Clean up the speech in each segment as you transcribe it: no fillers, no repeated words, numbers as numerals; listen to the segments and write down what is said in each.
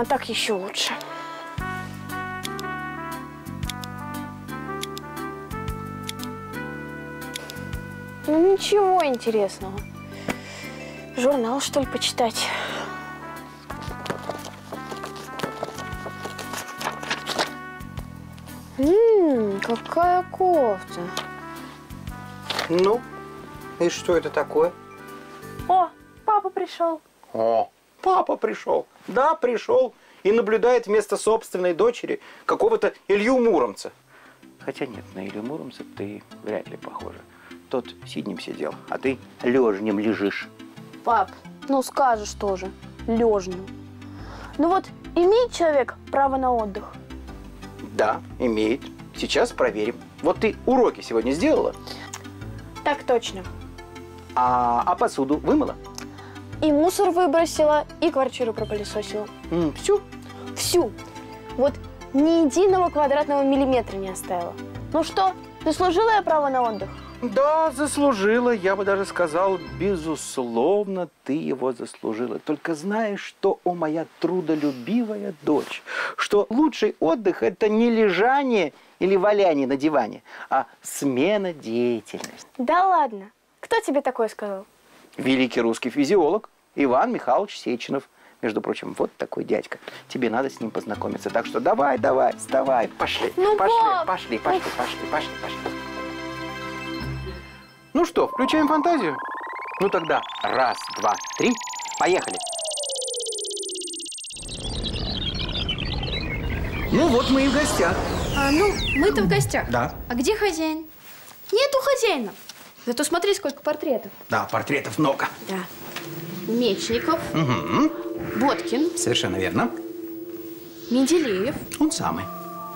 А так еще лучше. Ну ничего интересного. Журнал, что ли, почитать? Какая кофта. Ну, и что это такое? О, папа пришел. О, папа пришел. Да, пришел. И наблюдает вместо собственной дочери какого-то Илью Муромца. Хотя нет, на Илью Муромца ты вряд ли похожа. Тот сиднем сидел, а ты лежнем лежишь. Пап, ну скажешь тоже, лежнем. Ну вот, имеет человек право на отдых? Да, имеет. Сейчас проверим. Вот ты уроки сегодня сделала? Так точно. А посуду вымыла? И мусор выбросила, и квартиру пропылесосила. Всю? Всю. Вот ни единого квадратного миллиметра не оставила. Ну что, заслужила я право на отдых? Да, заслужила. Я бы даже сказал, безусловно, ты его заслужила. Только знаешь, что, о моя трудолюбивая дочь, что лучший отдых – это не лежание или валяние на диване, а смена деятельности. Да ладно. Кто тебе такое сказал? Великий русский физиолог Иван Михайлович Сеченов. Между прочим, вот такой дядька. Тебе надо с ним познакомиться. Так что давай, вставай, пошли, ну, пошли. Ну что, включаем фантазию? Ну тогда раз, два, три, поехали. Ну вот мы и в гостях. Ну, мы-то в гостях. Да. А где хозяин? Нету хозяина. Зато смотри, сколько портретов. Да, портретов много. Да. Мечников. Угу. Боткин. Совершенно верно. Менделеев. Он самый.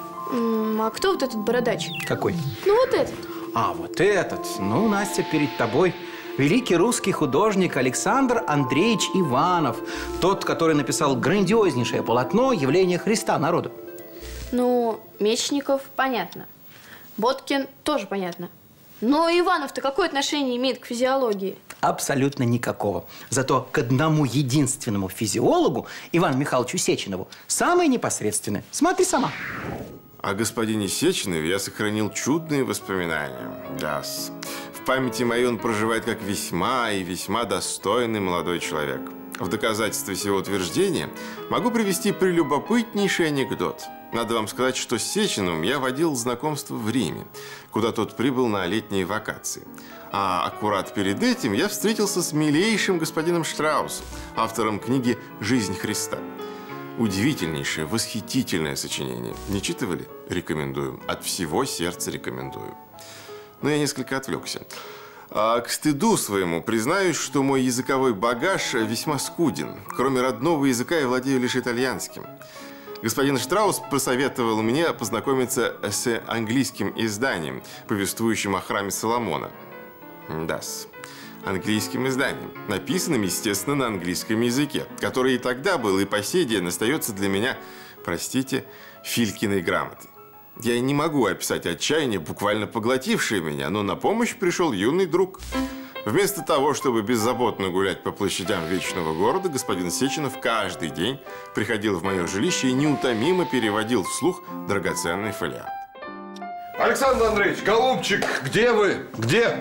А кто вот этот бородач? Какой? Ну, вот этот. А, вот этот. Ну, Настя, перед тобой великий русский художник Александр Андреевич Иванов. Тот, который написал грандиознейшее полотно «Явление Христа народу». Ну, Мечников понятно. Боткин тоже понятно. Но Иванов-то какое отношение имеет к физиологии? Абсолютно никакого. Зато к одному единственному физиологу, Ивану Михайловичу Сеченову, самое непосредственное. Смотри сама. О господине Сеченове я сохранил чудные воспоминания. Да. В памяти моей он проживает как весьма и весьма достойный молодой человек. В доказательство сего утверждения могу привести прелюбопытнейший анекдот. Надо вам сказать, что с Сеченовым я водил знакомство в Риме, куда тот прибыл на летние вакации. А аккурат перед этим я встретился с милейшим господином Штраусом, автором книги «Жизнь Христа». Удивительнейшее, восхитительное сочинение. Не читывали? Рекомендую. От всего сердца рекомендую. Но я несколько отвлекся. А к стыду своему признаюсь, что мой языковой багаж весьма скуден. Кроме родного языка я владею лишь итальянским. Господин Штраус посоветовал мне познакомиться с английским изданием, повествующим о храме Соломона. Да-с. Английским изданием, написанным, естественно, на английском языке, который и тогда был, и по сей день остается для меня, простите, Филькиной грамотой. Я не могу описать отчаяние, буквально поглотившее меня, но на помощь пришел юный друг. Вместо того, чтобы беззаботно гулять по площадям вечного города, господин Сеченов каждый день приходил в мое жилище и неутомимо переводил вслух драгоценный фолиант. Александр Андреевич, голубчик, где вы? Где?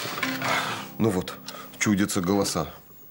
Ну вот, чудятся голоса.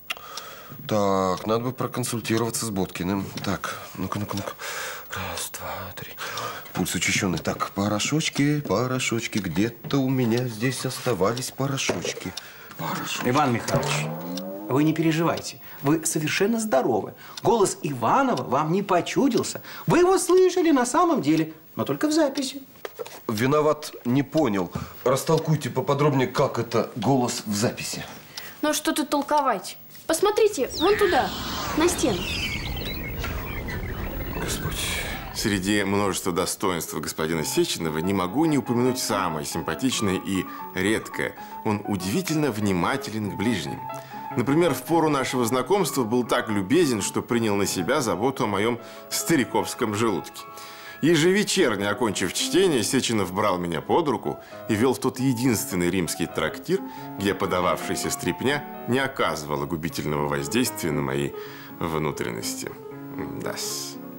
Так, надо бы проконсультироваться с Боткиным. Так, ну-ка. Раз, два, три. Пульс учащенный. Так, порошочки. Где-то у меня здесь оставались порошочки. Иван Михайлович, вы не переживайте. Вы совершенно здоровы. Голос Иванова вам не почудился. Вы его слышали на самом деле, но только в записи. Виноват, не понял. Растолкуйте поподробнее, как это голос в записи. Ну, что тут толковать? Посмотрите, вон туда, на стену. Господь. Среди множества достоинств господина Сеченова не могу не упомянуть самое симпатичное и редкое. Он удивительно внимателен к ближним. Например, в пору нашего знакомства был так любезен, что принял на себя заботу о моем стариковском желудке. Ежевечерне, окончив чтение, Сеченов брал меня под руку и вел в тот единственный римский трактир, где подававшаяся стряпня не оказывала губительного воздействия на мои внутренности. Да-с.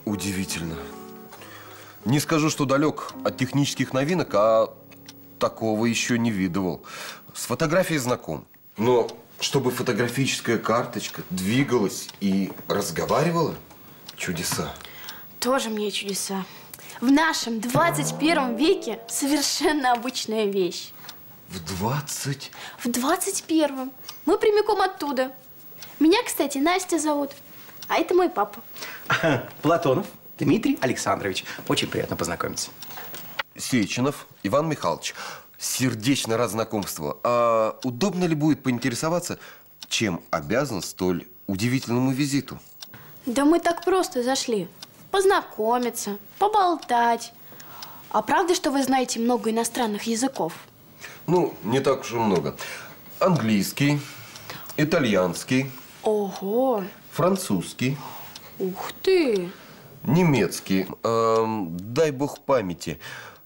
удивительно. Не скажу, что далек от технических новинок, а такого еще не видывал. С фотографией знаком. Но чтобы фотографическая карточка двигалась и разговаривала – чудеса. Тоже мне чудеса. В нашем 21 веке совершенно обычная вещь. В 20? В 21-м. Мы прямиком оттуда. Меня, кстати, Настя зовут. А это мой папа. Платонов Дмитрий Александрович. Очень приятно познакомиться. Сеченов Иван Михайлович. Сердечно рад знакомству. А удобно ли будет поинтересоваться, чем обязан столь удивительному визиту? Да мы так просто зашли. Познакомиться, поболтать. А правда, что вы знаете много иностранных языков? Ну, не так уж и много. Английский, итальянский. Ого! Французский. Ух ты! Немецкий. Дай бог памяти.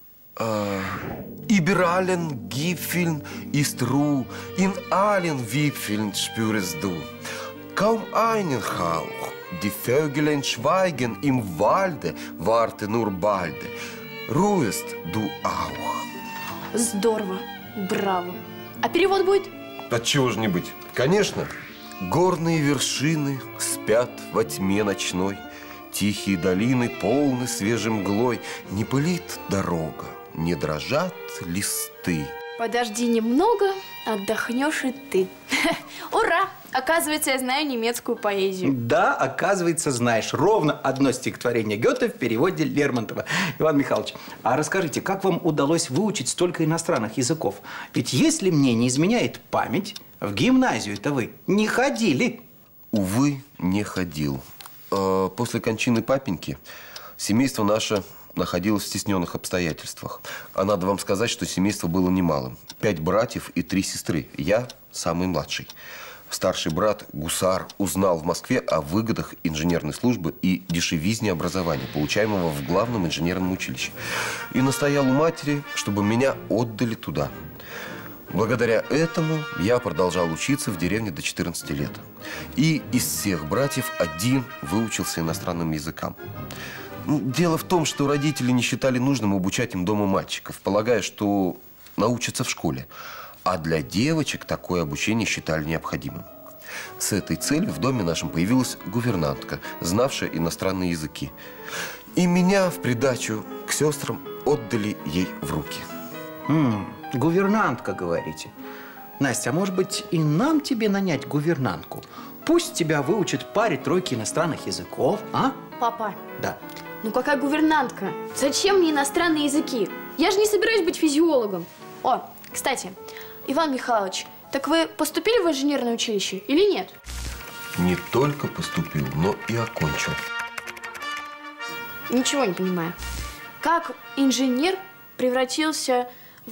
Überallen Gipfeln ist Ruhe, in allen Wipfeln spürst du. Kaum einen Hauch, die Vögelein schweigen im Walde, warte nur balde. Ruhest du auch. Здорово! Браво! А перевод будет? Отчего же не быть? Конечно. Горные вершины спят во тьме ночной. Тихие долины полны свежей мглой. Не пылит дорога, не дрожат листы. Подожди немного, отдохнешь и ты. Ура! Оказывается, я знаю немецкую поэзию. Да, оказывается, знаешь. Ровно одно стихотворение Гёте в переводе Лермонтова. Иван Михайлович, а расскажите, как вам удалось выучить столько иностранных языков? Ведь если мне не изменяет память, в гимназию-то вы не ходили. Увы, не ходил. После кончины папеньки семейство наше находилось в стесненных обстоятельствах. А надо вам сказать, что семейство было немалым. 5 братьев и 3 сестры. Я самый младший. Старший брат, гусар, узнал в Москве о выгодах инженерной службы и дешевизне образования, получаемого в главном инженерном училище. И настоял у матери, чтобы меня отдали туда. Благодаря этому я продолжал учиться в деревне до 14 лет. И из всех братьев один выучился иностранным языкам. Дело в том, что родители не считали нужным обучать им дома мальчиков, полагая, что научатся в школе. А для девочек такое обучение считали необходимым. С этой целью в доме нашем появилась гувернантка, знавшая иностранные языки. И меня в придачу к сестрам отдали ей в руки. Гувернантка, говорите. Настя, а может быть, и нам тебе нанять гувернантку? Пусть тебя выучат паре-тройки иностранных языков, а? Папа, Да. ну какая гувернантка? Зачем мне иностранные языки? Я же не собираюсь быть физиологом. О, кстати, Иван Михайлович, так вы поступили в инженерное училище или нет? Не только поступил, но и окончил. Ничего не понимаю. Как инженер превратился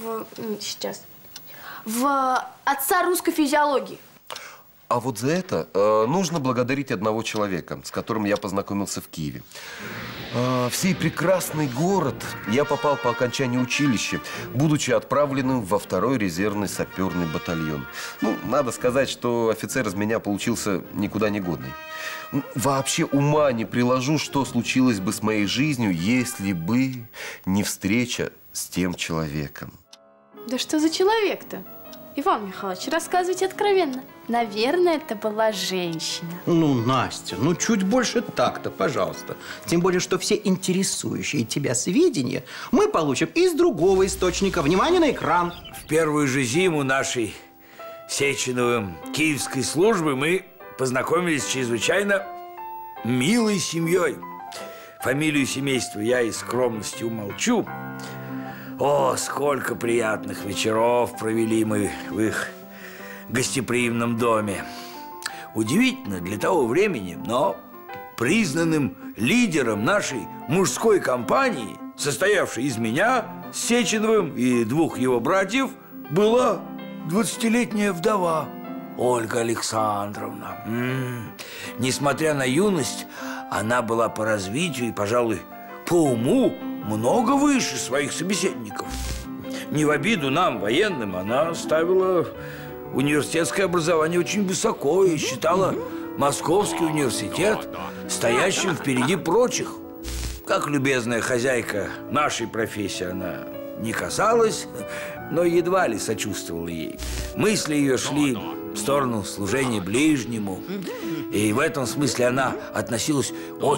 в отца русской физиологии? А вот за это нужно благодарить одного человека, с которым я познакомился в Киеве. В сей прекрасный город я попал по окончании училища, будучи отправленным во 2-й резервный саперный батальон. Ну, надо сказать, что офицер из меня получился никуда не годный. Вообще ума не приложу, что случилось бы с моей жизнью, если бы не встреча с тем человеком. Да что за человек-то? Иван Михайлович, рассказывайте откровенно. Наверное, это была женщина. Ну, Настя, ну чуть больше так-то, пожалуйста. Тем более, что все интересующие тебя сведения мы получим из другого источника. Внимание на экран. В первую же зиму нашей Сеченовой киевской службы мы познакомились с чрезвычайно милой семьей. Фамилию семейства я из скромности умолчу. О, сколько приятных вечеров провели мы в их гостеприимном доме. Удивительно для того времени, но признанным лидером нашей мужской компании, состоявшей из меня, Сеченовым и 2 его братьев, была 20-летняя вдова Ольга Александровна. Несмотря на юность, она была по развитию и, пожалуй, по уму много выше своих собеседников. Не в обиду нам, военным, она ставила университетское образование очень высоко и считала Московский университет стоящим впереди прочих. как любезная хозяйка нашей профессии она не касалась, но едва ли сочувствовала ей. Мысли ее шли в сторону служения ближнему. И в этом смысле она относилась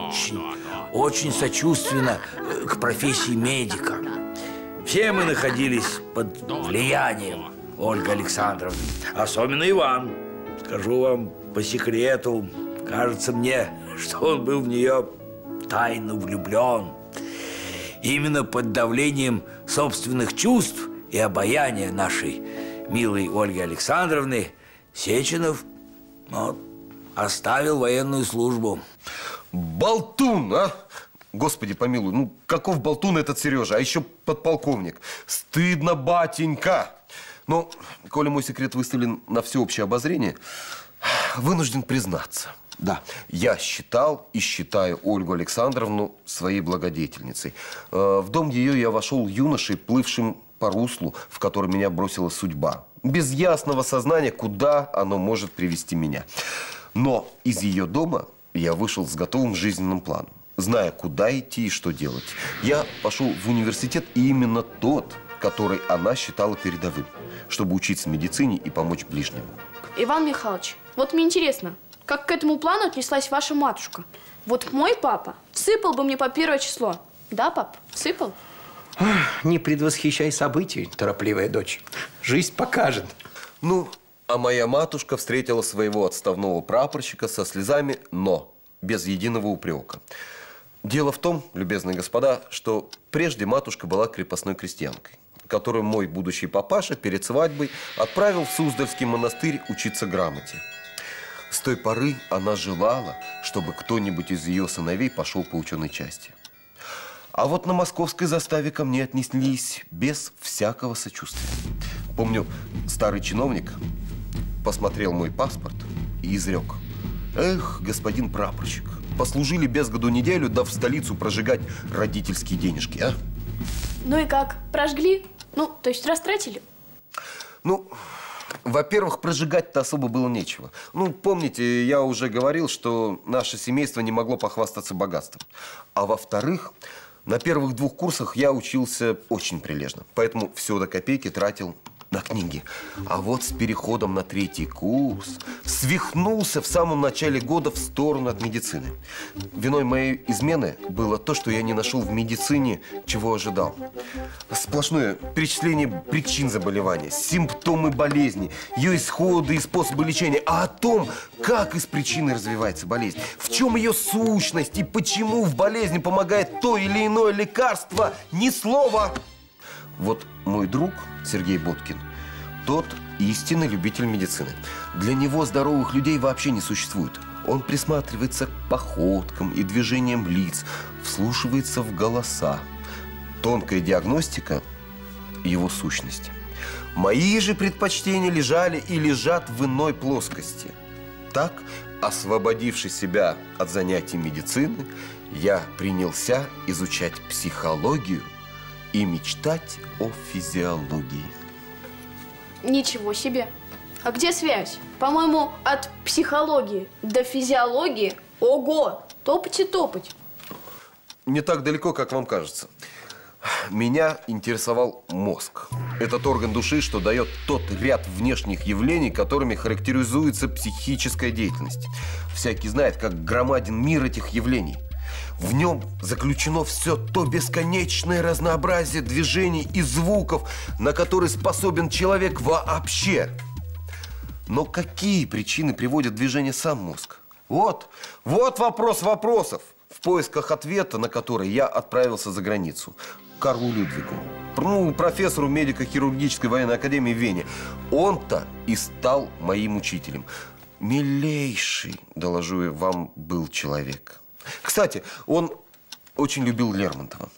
очень сочувственно к профессии медика. Все мы находились под влиянием Ольги Александровны. Особенно Иван. Скажу вам по секрету, кажется мне, что он был в нее тайно влюблен. Именно под давлением собственных чувств и обаяния нашей милой Ольги Александровны Сеченов оставил военную службу. Болтун, а? Господи помилуй, ну каков болтун этот Сережа, а еще подполковник. Стыдно, батенька. Но, коли мой секрет выставлен на всеобщее обозрение, вынужден признаться. Да, я считал и считаю Ольгу Александровну своей благодетельницей. В дом ее я вошел юношей, плывшим по руслу, в который меня бросила судьба. Без ясного сознания, куда оно может привести меня. Но из ее дома я вышел с готовым жизненным планом, зная, куда идти и что делать. Я пошел в университет, и именно тот, который она считала передовым, чтобы учиться медицине и помочь ближнему. Иван Михайлович, вот мне интересно, как к этому плану отнеслась ваша матушка? Вот мой папа всыпал бы мне по 1 число. Да, пап, всыпал? Не предвосхищай событий, торопливая дочь. Жизнь покажет. Ну, а моя матушка встретила своего отставного прапорщика со слезами, но без единого упрека. Дело в том, любезные господа, что прежде матушка была крепостной крестьянкой, которую мой будущий папаша перед свадьбой отправил в Суздальский монастырь учиться грамоте. С той поры она желала, чтобы кто-нибудь из ее сыновей пошел по ученой части. А вот на московской заставе ко мне отнеслись без всякого сочувствия. Помню, старый чиновник посмотрел мой паспорт и изрек: «Эх, господин прапорщик, послужили без году неделю, да в столицу прожигать родительские денежки, а?» Ну и как, прожгли? Ну, то есть растратили? Ну, во-первых, прожигать-то особо было нечего. Ну, помните, я уже говорил, что наше семейство не могло похвастаться богатством. А во-вторых, на первых 2 курсах я учился очень прилежно, поэтому все до копейки тратил на книги. А вот с переходом на 3-й курс свихнулся в самом начале года в сторону от медицины. Виной моей измены было то, что я не нашел в медицине, чего ожидал. Сплошное перечисление причин заболевания, симптомы болезни, ее исходы и способы лечения, а о том, как из причины развивается болезнь, в чем ее сущность и почему в болезни помогает то или иное лекарство, ни слова. Вот мой друг Сергей Боткин, тот истинный любитель медицины. Для него здоровых людей вообще не существует. Он присматривается к походкам и движениям лиц, вслушивается в голоса. Тонкая диагностика – его сущность. Мои же предпочтения лежали и лежат в иной плоскости. Так, освободившись себя от занятий медицины, я принялся изучать психологию и мечтать о физиологии. Ничего себе. А где связь? По-моему, от психологии до физиологии, ого, топать и топать. Не так далеко, как вам кажется. Меня интересовал мозг. Этот орган души, что дает тот ряд внешних явлений, которыми характеризуется психическая деятельность. Всякий знает, как громаден мир этих явлений. В нем заключено все то бесконечное разнообразие движений и звуков, на которые способен человек вообще. Но какие причины приводят в движение сам мозг? Вот вопрос вопросов, в поисках ответа на который я отправился за границу. К Карлу Людвигу, профессору медико-хирургической военной академии в Вене. Он-то и стал моим учителем. Милейший, доложу я вам, был человек. Кстати, он очень любил Лермонтова.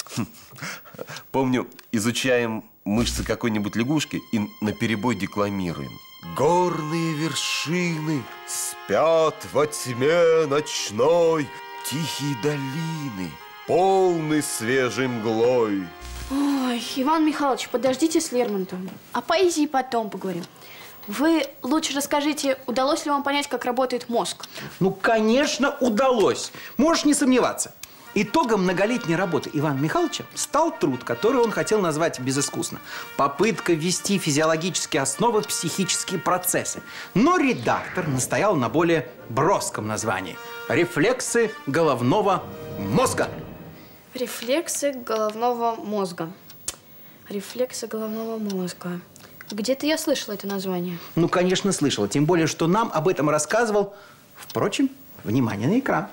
Помню, изучаем мышцы какой-нибудь лягушки и наперебой декламируем. Горные вершины спят во тьме ночной, тихие долины, полны свежей мглой. Ой, Иван Михайлович, подождите с Лермонтовым. О поэзии потом поговорим. Вы лучше расскажите, удалось ли вам понять, как работает мозг? Ну, конечно, удалось. Можешь не сомневаться. Итогом многолетней работы Ивана Михайловича стал труд, который он хотел назвать безыскусно – попытка ввести физиологические основы в психические процессы. Но редактор настоял на более броском названии – «Рефлексы головного мозга». Рефлексы головного мозга. Рефлексы головного мозга. Где-то я слышала это название. Ну, конечно, слышала. Тем более, что нам об этом рассказывал. Впрочем, внимание на экран.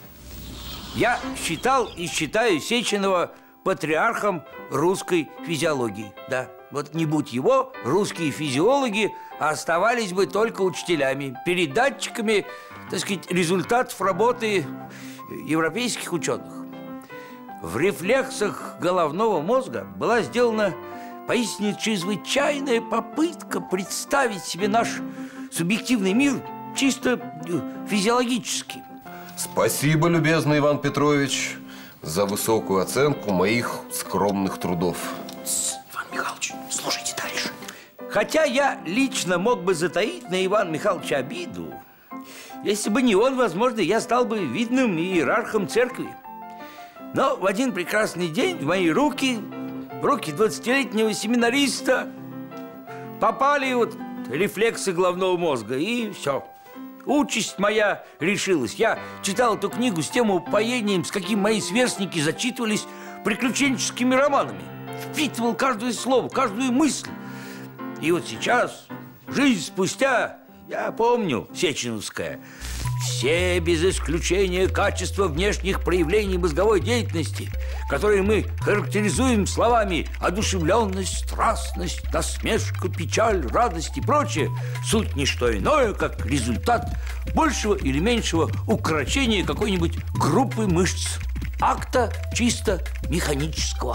Я считал и считаю Сеченова патриархом русской физиологии. Да, вот не будь его, русские физиологи оставались бы только учителями, передатчиками, так сказать, результатов работы европейских ученых. В рефлексах головного мозга была сделана поистине чрезвычайная попытка представить себе наш субъективный мир чисто физиологически. Спасибо, любезный Иван Петрович, за высокую оценку моих скромных трудов. Иван Михайлович, слушайте дальше. Хотя я лично мог бы затаить на Ивана Михайловича обиду, если бы не он, возможно, я стал бы видным иерархом церкви. Но в один прекрасный день в мои руки, в руки 20-летнего семинариста, попали вот рефлексы головного мозга, и все. Участь моя решилась. Я читал эту книгу с тем упоением, с каким мои сверстники зачитывались приключенческими романами. Впитывал каждое слово, каждую мысль. И вот сейчас, жизнь спустя, я помню, сеченовская, все без исключения качества внешних проявлений мозговой деятельности, которые мы характеризуем словами одушевленность, страстность, насмешка, печаль, радость и прочее, суть не что иное, как результат большего или меньшего укорочения какой-нибудь группы мышц, акта чисто механического.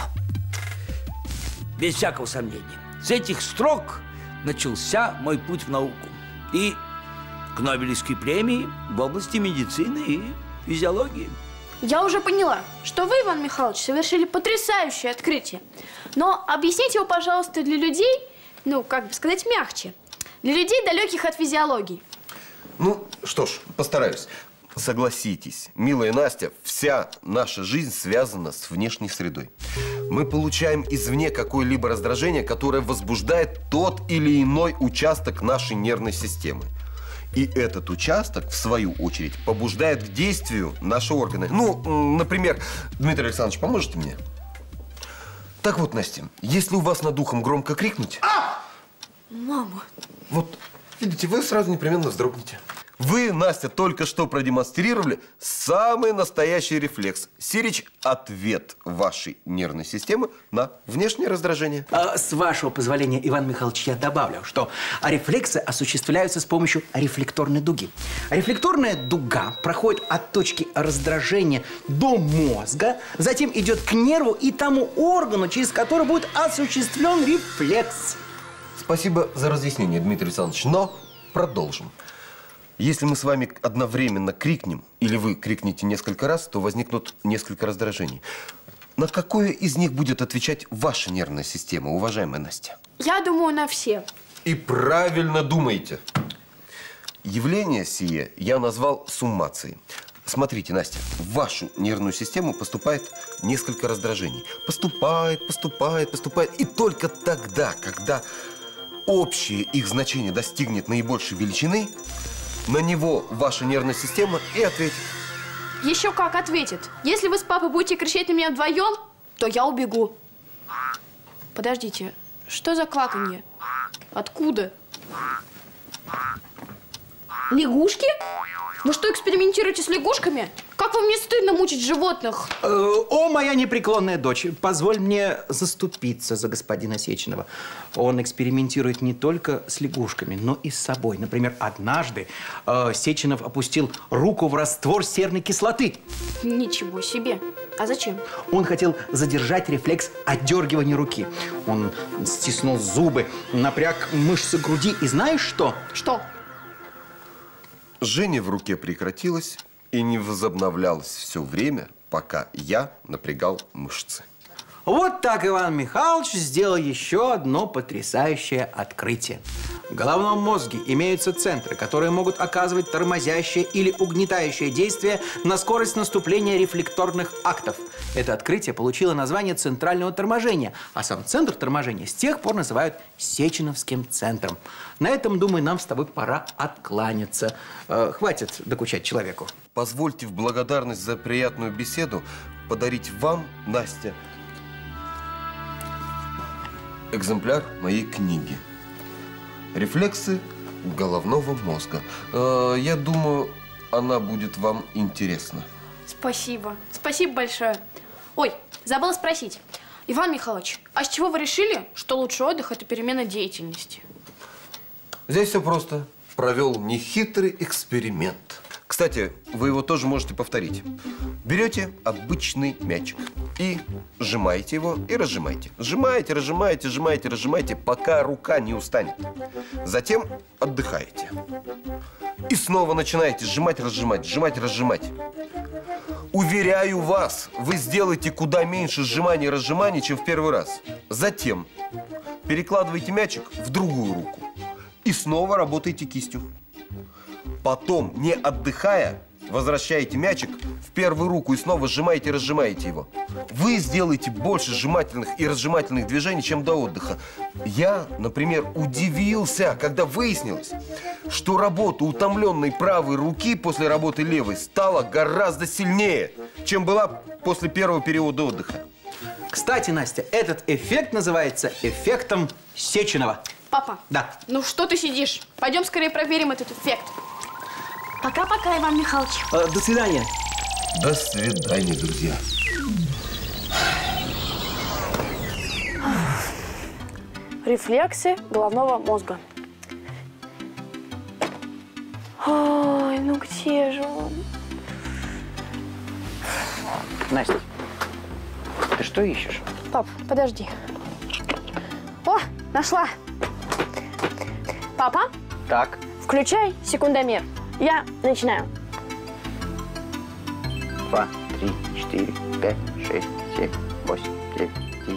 Без всякого сомнения, с этих строк начался мой путь в науку. И к Нобелевской премии в области медицины и физиологии. Я уже поняла, что вы, Иван Михайлович, совершили потрясающее открытие. Но объясните его, пожалуйста, для людей, ну, как бы сказать, мягче. Для людей, далеких от физиологии. Ну, что ж, постараюсь. Согласитесь, милая Настя, вся наша жизнь связана с внешней средой. Мы получаем извне какое-либо раздражение, которое возбуждает тот или иной участок нашей нервной системы. И этот участок, в свою очередь, побуждает к действию наши органы. Ну, например, Дмитрий Александрович, поможете мне? Так вот, Настя, если у вас над ухом громко крикнуть… Мама. Вот, видите, вы сразу непременно вздрогнете. Вы, Настя, только что продемонстрировали самый настоящий рефлекс. Сирич – ответ вашей нервной системы на внешнее раздражение. С вашего позволения, Иван Михайлович, я добавлю, что рефлексы осуществляются с помощью рефлекторной дуги. Рефлекторная дуга проходит от точки раздражения до мозга, затем идет к нерву и тому органу, через который будет осуществлен рефлекс. Спасибо за разъяснение, Дмитрий Александрович, но продолжим. Если мы с вами одновременно крикнем, или вы крикнете несколько раз, то возникнут несколько раздражений. На какое из них будет отвечать ваша нервная система, уважаемая Настя? Я думаю, на все. И правильно думаете. Явление сие я назвал суммацией. Смотрите, Настя, в вашу нервную систему поступает несколько раздражений. Поступает. И только тогда, когда общее их значение достигнет наибольшей величины, на него ваша нервная система и ответит. Еще как ответит. Если вы с папой будете кричать на меня вдвоем, то я убегу. Подождите, что за кваканье? Откуда? Лягушки? Вы что, экспериментируете с лягушками? Как вам не стыдно мучить животных? О, моя непреклонная дочь, позволь мне заступиться за господина Сеченова. Он экспериментирует не только с лягушками, но и с собой. Например, однажды Сеченов опустил руку в раствор серной кислоты. Ничего себе. А зачем? Он хотел задержать рефлекс отдергивания руки. Он стиснул зубы, напряг мышцы груди. И знаешь что? Что? Жжение в руке прекратилось и не возобновлялось все время, пока я напрягал мышцы. Вот так Иван Михайлович сделал еще одно потрясающее открытие. В головном мозге имеются центры, которые могут оказывать тормозящее или угнетающее действие на скорость наступления рефлекторных актов. Это открытие получило название центрального торможения, а сам центр торможения с тех пор называют Сеченовским центром. На этом, думаю, нам с тобой пора откланяться. Хватит докучать человеку. Позвольте в благодарность за приятную беседу подарить вам, Настя, экземпляр моей книги «Рефлексы головного мозга». Я думаю, она будет вам интересна. Спасибо. Спасибо большое. Ой, забыла спросить. Иван Михайлович, а с чего вы решили, что лучший отдых – это перемена деятельности? Здесь все просто. Провел нехитрый эксперимент. Кстати, вы его тоже можете повторить. Берете обычный мячик и сжимаете его и разжимаете. Сжимаете, разжимаете, сжимаете, разжимаете, пока рука не устанет. Затем отдыхаете. И снова начинаете сжимать, разжимать, сжимать, разжимать. Уверяю вас, вы сделаете куда меньше сжиманий и разжиманий, чем в первый раз. Затем перекладываете мячик в другую руку и снова работаете кистью. Потом, не отдыхая, возвращаете мячик в первую руку и снова сжимаете и разжимаете его. Вы сделаете больше сжимательных и разжимательных движений, чем до отдыха. Я, например, удивился, когда выяснилось, что работа утомленной правой руки после работы левой стала гораздо сильнее, чем была после первого периода отдыха. Кстати, Настя, этот эффект называется эффектом Сеченова. Папа, Да. Ну что ты сидишь? Пойдем скорее проверим этот эффект. Пока-пока, Иван Михайлович. До свидания. До свидания, друзья. Рефлексы головного мозга. Ой, ну где же он? Настя, ты что ищешь? Пап, подожди. О, нашла. Папа, Так. включай секундомер. Я начинаю. 2, 3, 4, 5, 6, 7, 8, 9, 10.